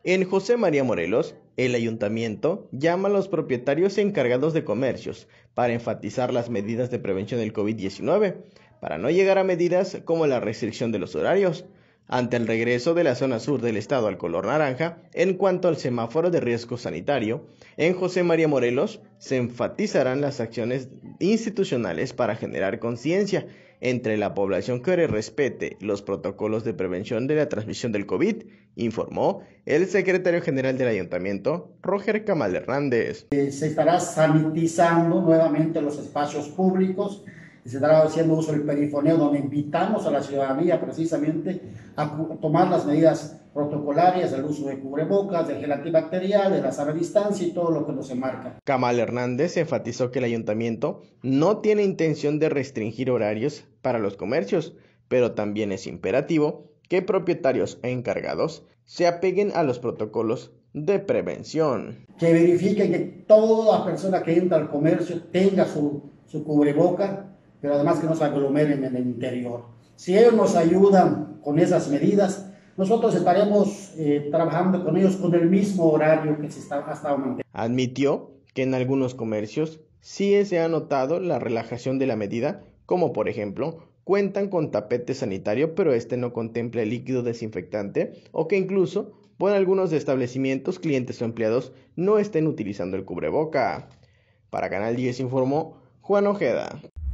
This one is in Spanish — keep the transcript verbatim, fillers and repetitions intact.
En José María Morelos, el ayuntamiento llama a los propietarios encargados de comercios para enfatizar las medidas de prevención del COVID diecinueve, para no llegar a medidas como la restricción de los horarios, ante el regreso de la zona sur del estado al color naranja. En cuanto al semáforo de riesgo sanitario, en José María Morelos se enfatizarán las acciones institucionales para generar conciencia entre la población que respete los protocolos de prevención de la transmisión del COVID, informó el secretario general del ayuntamiento, Roger Camal Hernández. Eh, se estará sanitizando nuevamente los espacios públicos, se estará haciendo uso del perifoneo, donde invitamos a la ciudadanía precisamente a tomar las medidas protocolarias, el uso de cubrebocas, de gel antibacterial, de la sana distancia y todo lo que nos enmarca. Camal Hernández enfatizó que el ayuntamiento no tiene intención de restringir horarios para los comercios, pero también es imperativo que propietarios e encargados se apeguen a los protocolos de prevención. Que verifiquen que toda persona que entra al comercio tenga su, su cubreboca, pero además que no se aglomeren en el interior. Si ellos nos ayudan con esas medidas, nosotros estaremos eh, trabajando con ellos con el mismo horario que se está hasta aumentando. Admitió que en algunos comercios sí se ha notado la relajación de la medida, como por ejemplo, cuentan con tapete sanitario, pero este no contempla el líquido desinfectante, o que incluso, por algunos establecimientos, clientes o empleados no estén utilizando el cubreboca. Para Canal diez informó Juan Ojeda.